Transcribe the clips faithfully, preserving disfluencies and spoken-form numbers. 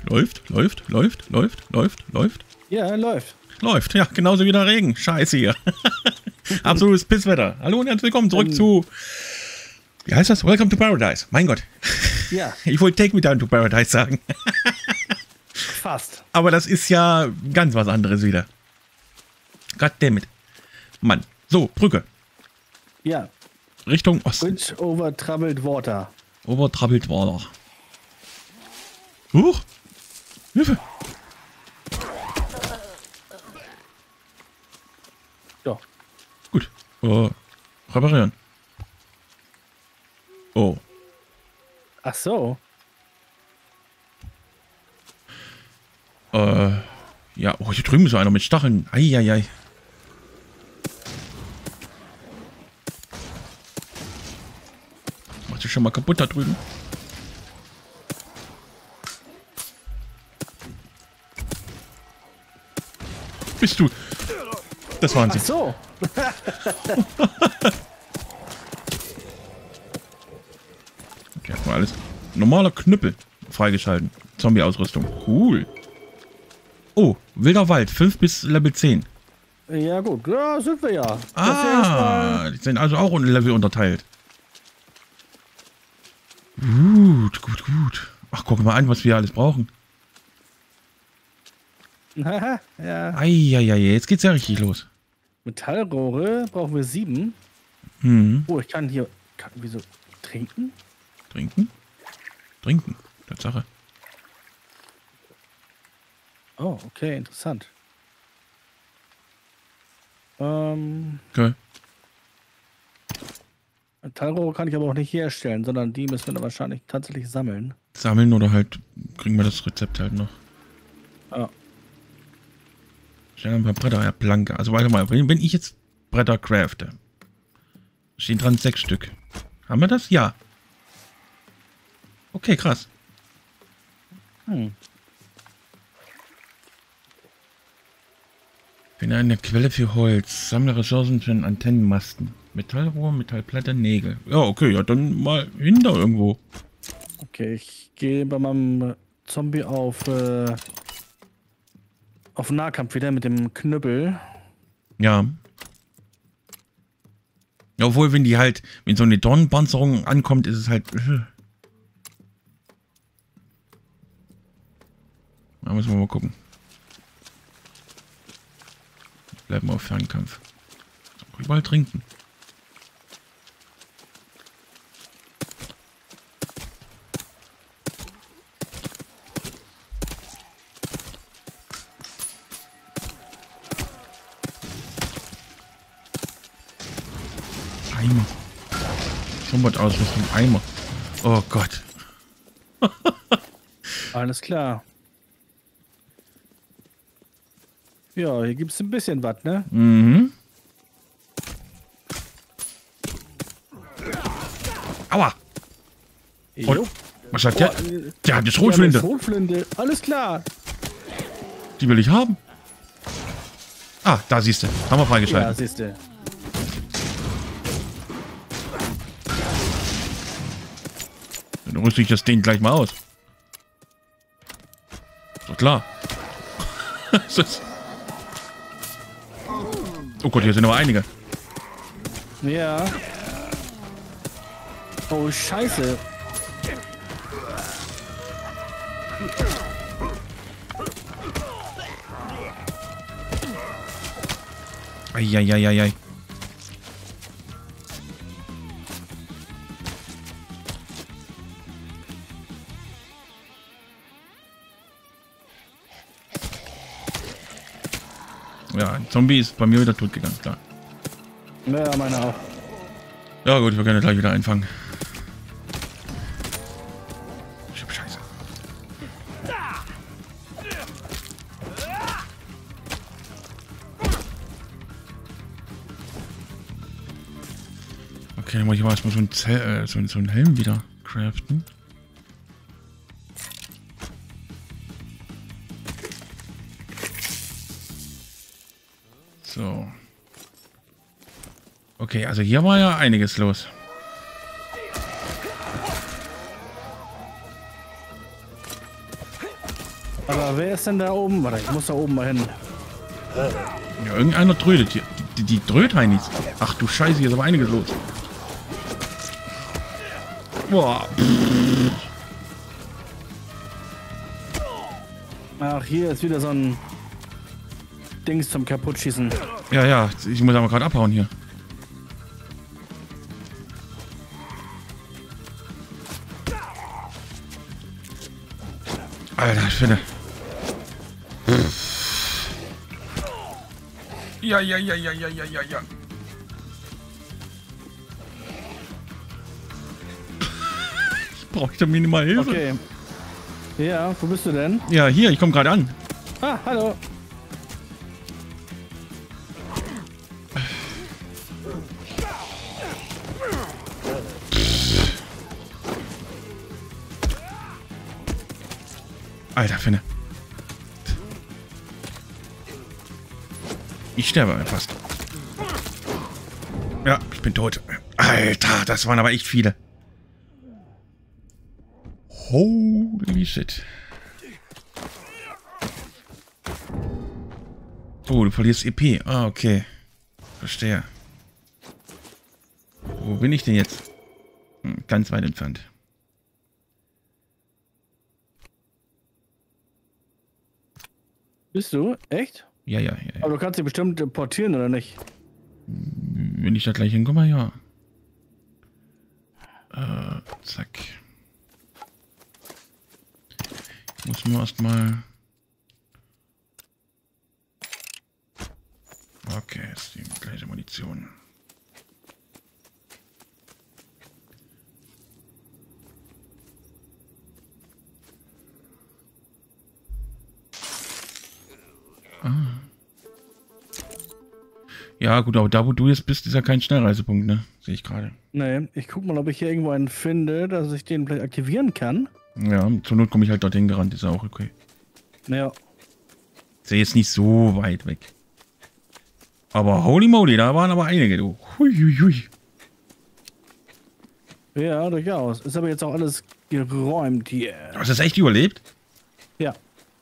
Läuft, läuft, läuft, läuft, läuft, läuft. Ja, läuft. Läuft, ja, genauso wie der Regen. Scheiße hier. Absolutes Pisswetter. Hallo und herzlich willkommen zurück ähm, zu... Wie heißt das? Welcome to Paradise. Mein Gott. Ja. Ich wollte Take Me Down to Paradise sagen. Fast. Aber das ist ja ganz was anderes wieder. Goddammit. Mann. So, Brücke. Ja. Richtung Osten. Bridge over troubled water. Over troubled water. Huch. Hilfe. Ja. Gut. Uh, reparieren. Oh. Ach so. Äh. Ja, oh, hier drüben ist so einer mit Stacheln. Eieiei. Macht sich schon mal kaputt da drüben. Bist du? Das waren sie. Ach so. Okay, erstmal alles. Normaler Knüppel freigeschalten. Zombie-Ausrüstung. Cool. Oh, wilder Wald. fünf bis Level zehn. Ja gut, ja, sind wir ja. Ah, die sind also auch in Level unterteilt. Gut, gut, gut. Ach, guck mal an, was wir alles brauchen. Haha, ja. Eieiei, jetzt geht's ja richtig los. Metallrohre brauchen wir sieben. Hm. Oh, ich kann hier... Kann, wieso? Trinken? Trinken? Trinken. Tatsache. Oh, okay, interessant. Ähm... Okay. Metallrohre kann ich aber auch nicht herstellen, sondern die müssen wir dann wahrscheinlich tatsächlich sammeln. Sammeln oder halt kriegen wir das Rezept halt noch. Ja. Stellen ein paar Bretter, ja, Planke. Also warte mal, wenn ich jetzt Bretter crafte, stehen dran sechs Stück. Haben wir das? Ja. Okay, krass. Hm. Finde eine Quelle für Holz. Sammle Ressourcen für einen Antennenmasten. Metallrohr, Metallplatte, Nägel. Ja, okay, ja, dann mal hinter irgendwo. Okay, ich gehe bei meinem Zombie auf äh, auf Nahkampf wieder mit dem Knüppel. Ja. Ja, obwohl, wenn die halt, wenn so eine Dornenpanzerung ankommt, ist es halt... Da müssen wir mal gucken. Bleiben wir auf Fernkampf. So, überall trinken. Eimer. Schwimmbadausrüstung, Eimer. Oh Gott. Alles klar. Ja, hier gibt es ein bisschen was, ne? Mhm. Aua. Und, was hat der? Oh, äh, der hat eine Schrotflinte. Schrotflinte. Alles klar. Die will ich haben. Ah, da siehst du. Haben wir freigeschalten. Ja, siehst du. Dann rüste ich das Ding gleich mal aus. So klar. Oh Gott, hier sind aber einige. Ja. Oh, scheiße. Eieieiei. Ja, ein Zombie ist bei mir wieder tot gegangen, klar. Ja, meine auch. Ja gut, wir können gleich wieder einfangen. Scheiße. Okay, dann muss ich mal erstmal so ein, Zell, äh, so, so einen Helm wieder craften. So. Okay, also hier war ja einiges los. Aber wer ist denn da oben? Warte, ich muss da oben mal hin. Ja, irgendeiner trödet hier. Die, die, die Trödheinis. Ach du Scheiße, hier ist aber einiges los. Boah. Ach, hier ist wieder so ein Dings zum Kaputtschießen. Ja, ja, ich muss aber gerade abhauen hier. Alter, ich finde. Ja, ja, ja, ja, ja, ja, ja, ja. Ich bräuchte minimal Hilfe. Okay. Ja, wo bist du denn? Ja, hier, ich komme gerade an. Ah, hallo. Alter, Finne. Ich sterbe fast. Ja, ich bin tot. Alter, das waren aber echt viele. Holy shit. Oh, du verlierst E P. Ah, okay. Verstehe. Wo bin ich denn jetzt? Hm, ganz weit entfernt. Bist du? Echt? Ja, ja, ja. ja. Aber du kannst sie bestimmt portieren, oder nicht? Wenn ich da gleich hinkomme, ja. Äh, zack. Ich muss nur erstmal. Okay, ist die gleiche Munition. Ah. Ja, gut, aber da, wo du jetzt bist, ist ja kein Schnellreisepunkt, ne? Sehe ich gerade. Nee, ich guck mal, ob ich hier irgendwo einen finde, dass ich den vielleicht aktivieren kann. Ja, zur Not komme ich halt dorthin gerannt, ist ja auch okay. Ja. Ist ja jetzt nicht so weit weg. Aber holy moly, da waren aber einige, du. Hui, hui, hui. Ja, durchaus. Ist aber jetzt auch alles geräumt hier. Hast du das echt überlebt? Ja.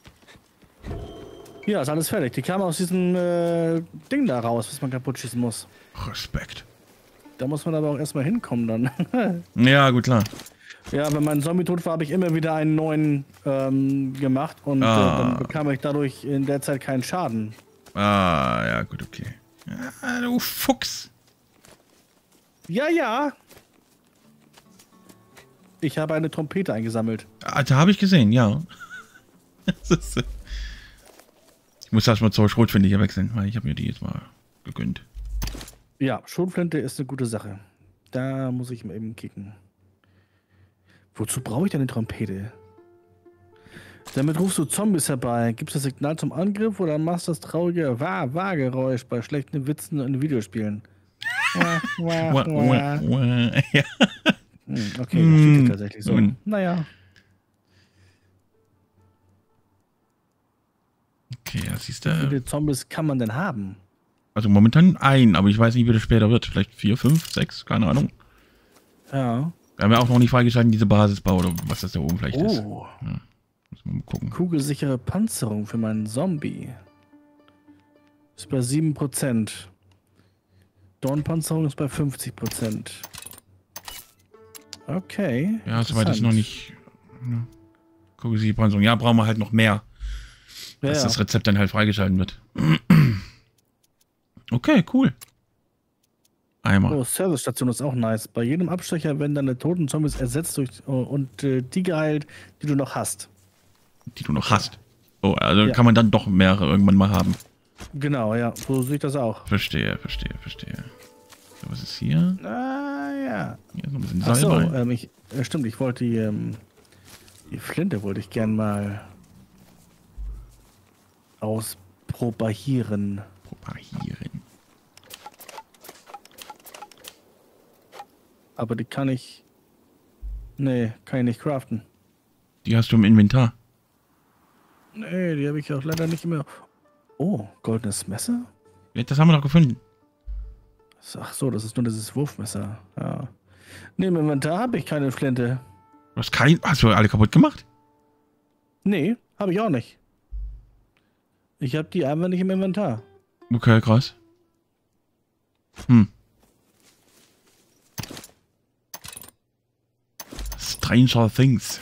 Ja, ist alles fertig. Die kamen aus diesem äh, Ding da raus, was man kaputt schießen muss. Respekt. Da muss man aber auch erstmal hinkommen dann. Ja, gut, klar. Ja, wenn mein Zombie tot war, habe ich immer wieder einen neuen ähm, gemacht und Ah. äh, dann bekam ich dadurch in der Zeit keinen Schaden. Ah, ja, gut, okay. Ja, du Fuchs. Ja, ja. Ich habe eine Trompete eingesammelt. Ah, da habe ich gesehen, ja. Das ist, äh, ich muss erstmal zur Schrotflinte hier wechseln, weil ich habe mir die jetzt mal gegönnt. Ja, Schrotflinte ist eine gute Sache. Da muss ich mal eben kicken. Wozu brauche ich denn eine Trompete? Damit rufst du Zombies herbei. Gibst das Signal zum Angriff oder machst das traurige Wah-Wah-Geräusch bei schlechten Witzen in Videospielen? Wah, wah, Wah, wah. wah, wah. Ja. Hm, okay, das steht Hm. tatsächlich so. Hm. Naja. Okay, ja, siehst Wie du. viele Zombies kann man denn haben? Also momentan ein, aber ich weiß nicht, wie das später wird. Vielleicht vier, fünf, sechs, keine Ahnung. Ja. Wir haben ja auch noch nicht freigeschaltet, diese Basisbau oder was das da oben vielleicht ist. Oh. Ja, müssen wir mal gucken. Kugelsichere Panzerung für meinen Zombie. Ist bei sieben Prozent. Dornpanzerung ist bei fünfzig Prozent. Okay. Ja, soweit ist interessant. noch nicht. Ne? Gucken Sie die Panzerung. Ja, brauchen wir halt noch mehr, Ja, dass ja. das Rezept dann halt freigeschalten wird. Okay, cool. Einmal. Oh, Servicestation ist auch nice. Bei jedem Abstecher werden deine toten Zombies ersetzt durch oh, und äh, die geheilt, die du noch hast. Die du noch hast. Oh, also Ja. kann man dann doch mehrere irgendwann mal haben. Genau, ja, so sehe ich das auch. Verstehe, verstehe, verstehe. So, was ist hier? Ah, ja. Hier ist noch ein bisschen Ach so, Salbei. ähm, ich, äh, stimmt, ich wollte die, ähm, die Flinte wollte ich gern mal ausprobieren. Propagieren. Aber die kann ich. Nee, kann ich nicht craften. Die hast du im Inventar. Nee, die habe ich auch leider nicht mehr. Oh, goldenes Messer? Ja, das haben wir doch gefunden. Ach so, das ist nur dieses Wurfmesser. Ja. Nee, im Inventar habe ich keine Flinte. Du hast kein. Hast du alle kaputt gemacht? Nee, Habe ich auch nicht. Ich habe die einfach nicht im Inventar. Okay, krass. Hm. Stranger Things.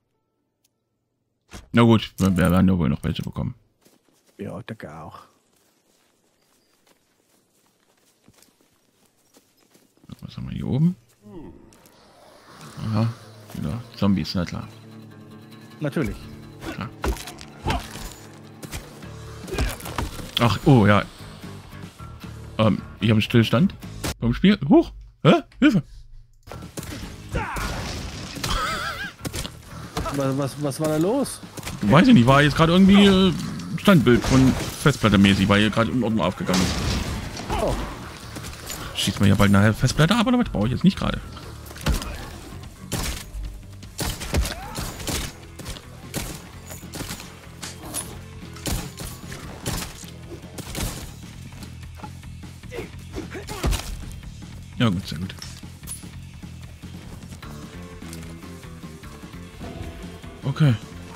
Na gut, wir werden ja wohl noch welche bekommen. Ja, ich denke auch. Was haben wir hier oben? Aha, wieder Zombies, na klar. Natürlich. Klar. Ach, oh ja. Ähm, ich habe einen Stillstand beim Spiel. Huch! Hä? Hilfe! Was, was, was war da los? Weiß ich nicht, war jetzt gerade irgendwie äh, Standbild von Festplatte mäßig, weil hier gerade in Ordnung aufgegangen ist. Oh. Schießt mir ja bald eine Festplatte ab, aber das brauche ich jetzt nicht gerade. Ja gut, sehr gut. Okay.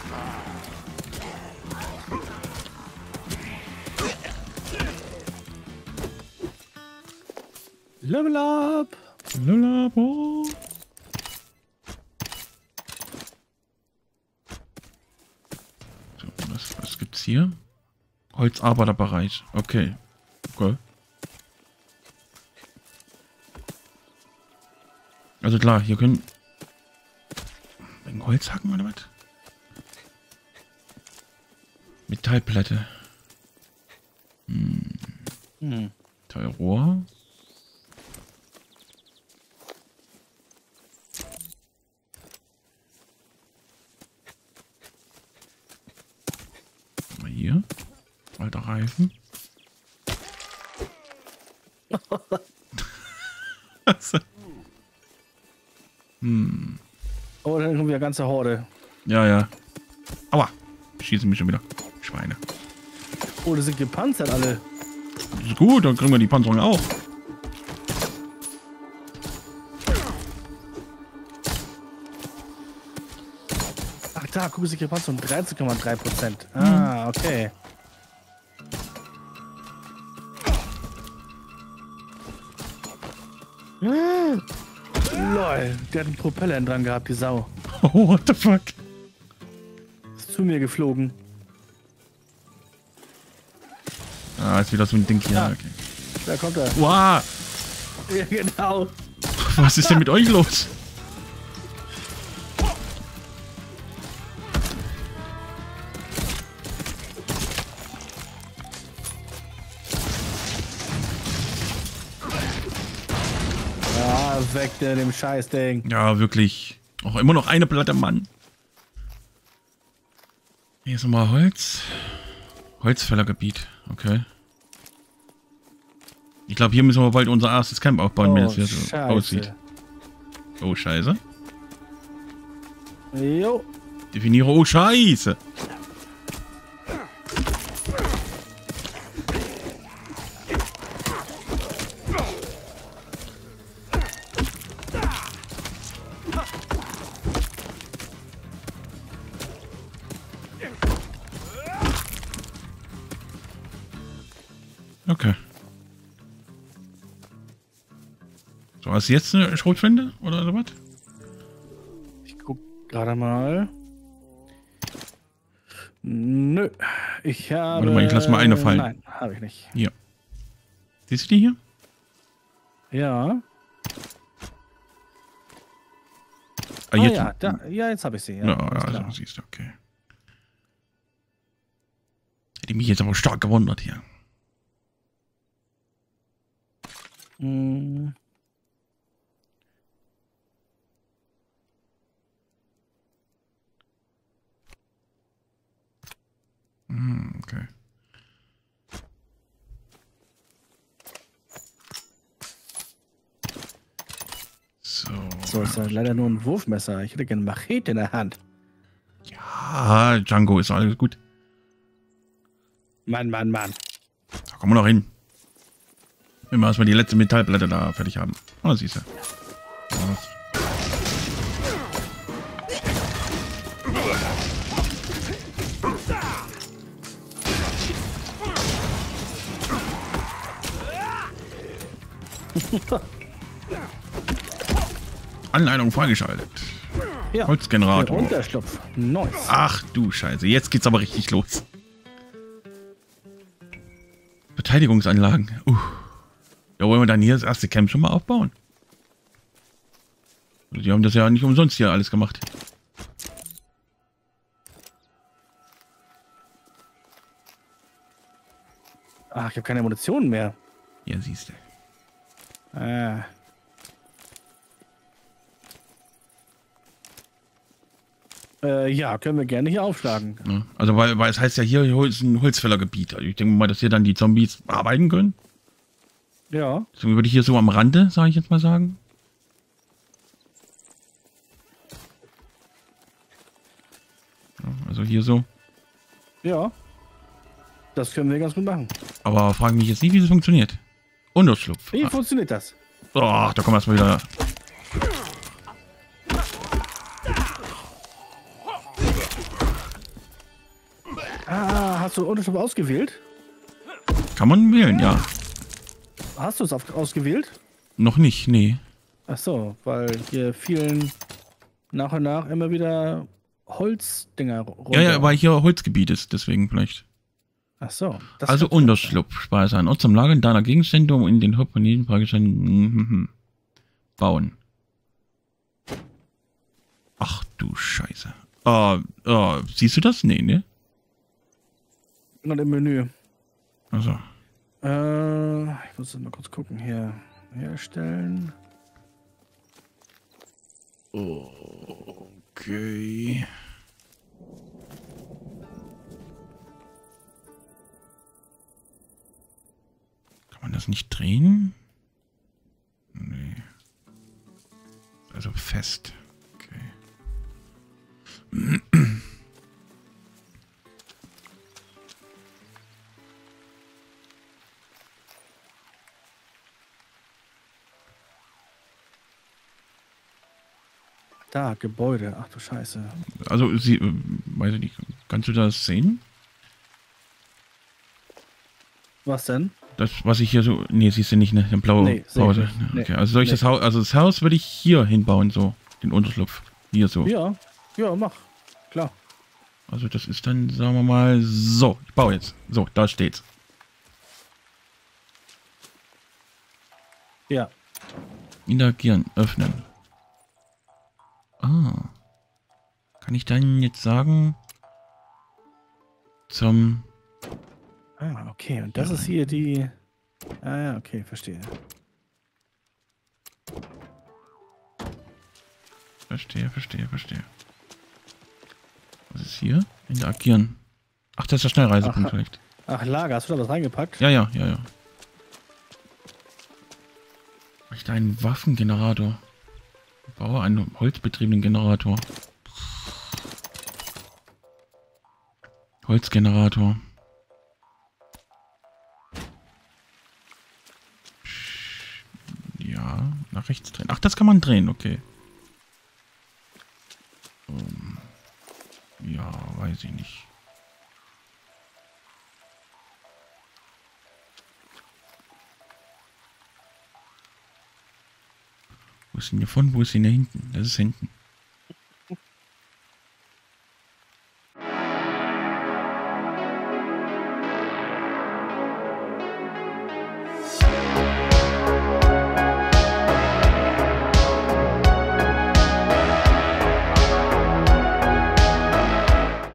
Level up! Level up! Oh. So, was, was gibt's hier? Holzarbeiterbereich. Okay. Okay. Also klar, hier können... Wegen Holz hacken oder was? Metallplatte. Hm. Hm. Metallrohr. Mal hier. Alter Reifen. Hm. Oh, dann kommt wieder ganze Horde. Ja, ja. Aua. Schießen mich schon wieder. Schweine. Oh, die sind gepanzert alle. Das ist gut, dann kriegen wir die Panzerung auch. Ach da, guck sich Panzerung dreizehn Komma drei Prozent. Ah, okay. Hm. Lol, der hat einen Propeller dran gehabt, die Sau. Oh, what the fuck? Ist zu mir geflogen. Ah, ist wieder so ein Ding hier. Ja. Okay. Da kommt er. Wow. Ja, genau. Was ist denn mit euch los? Ja, weg der dem Scheißding. Ja, wirklich. Auch immer noch eine Platte, Mann. Hier ist nochmal Holz. Holzfällergebiet. Okay. Ich glaube, hier müssen wir bald unser erstes Camp aufbauen, wenn Oh, es hier so Scheiße. aussieht. Oh, Scheiße. Jo. Definiere, oh, Scheiße. Okay. So, hast du jetzt eine Schrotflinte oder so was? Ich guck gerade mal. Nö. Ich habe. Warte mal, ich lass mal eine fallen. Nein, habe ich nicht. Hier. Siehst du die hier? Ja. Ah, Ah, jetzt, ja, da, ja, jetzt habe ich sie. Ja, ja, alles also, klar. siehst du, okay. Hätte mich jetzt aber stark gewundert hier. Hm. Hm, okay. So. So, ist ja leider nur ein Wurfmesser. Ich hätte gerne eine Machete in der Hand. Ja, Django ist alles gut. Mann, Mann, Mann. Da kommen wir noch hin. Wenn wir erstmal die letzte Metallplatte da fertig haben. Oh, siehst du. Was? Anleitung freigeschaltet. Ja. Holzgenerator. Der Unterschlupf. Nice. Ach du Scheiße, jetzt geht's aber richtig los. Verteidigungsanlagen. Uh. Ja, wollen wir dann hier das erste Camp schon mal aufbauen? Die haben das ja nicht umsonst hier alles gemacht. Ach, ich habe keine Munition mehr. Ja, siehst du. Ah. Äh, ja, können wir gerne hier aufschlagen. Ja, also, weil, weil es heißt ja hier, hier ist ein Holzfällergebiet. Also ich denke mal, dass hier dann die Zombies arbeiten können. Ja. Deswegen würde ich hier so am Rande, sage ich jetzt mal sagen. Ja, also hier so. Ja. Das können wir ganz gut machen. Aber frage mich jetzt nicht, wie das funktioniert. Unterschlupf. Wie funktioniert das? Oh, da kommen wir erstmal wieder. Ah, hast du Unterschlupf ausgewählt? Kann man wählen, ja. Hast du es auf- ausgewählt? Noch nicht, nee. Ach so, weil hier fielen nach und nach immer wieder Holzdinger runter. Ja, ja, weil hier Holzgebiet ist, deswegen vielleicht. Ach so. das Also kann- Unterschlupf, Speise an Ort zum Lagern deiner Gegenstände, um in den Hauptplaneten freigeschalten bauen. Ach du Scheiße. Ah, ah, siehst du das? Nee, ne? Und im Menü. Also. Äh, ich muss mal kurz gucken hier. Herstellen. Okay. Kann man das nicht drehen? Nee. Also fest. Okay. Da, Gebäude. Ach du Scheiße. Also, sie, äh, weiß ich nicht, kannst du das sehen? Was denn? Das, was ich hier so. Nee, siehst du nicht, ne? Eine blaue Nee, seh ich Pause. nicht. Nee. Okay, also soll ich Nee. das Haus. Also das Haus würde ich hier hinbauen, so. Den Unterschlupf. Hier so. Ja, ja, mach. Klar. Also das ist dann, sagen wir mal, so. Ich baue jetzt. So, da steht's. Ja. Interagieren, öffnen. Ah. Kann ich dann jetzt sagen, zum... Ah, okay. Und das Ja. ist hier die. Ah, ja, okay, verstehe. Verstehe, verstehe, verstehe. Was ist hier? Interagieren. Ach, das ist der Schnellreisepunkt Ach. vielleicht. Ach, Lager, hast du da was reingepackt? Ja, ja, ja, ja. Habe ich da einen Waffengenerator? Baue einen holzbetriebenen Generator. Holzgenerator. Ja, nach rechts drehen. Ach, das kann man drehen, okay. Um, ja, weiß ich nicht. Wo ist denn hier von? Wo ist denn hier hinten? Das ist hinten.